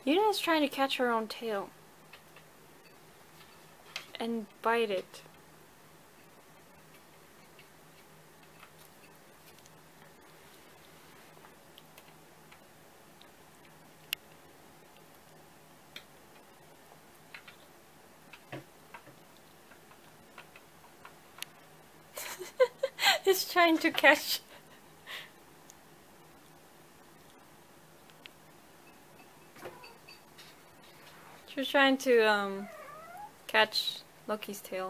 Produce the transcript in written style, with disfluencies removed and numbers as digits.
Yuna's trying to catch her own tail and bite it. It's trying to catch. She was trying to catch Loki's tail.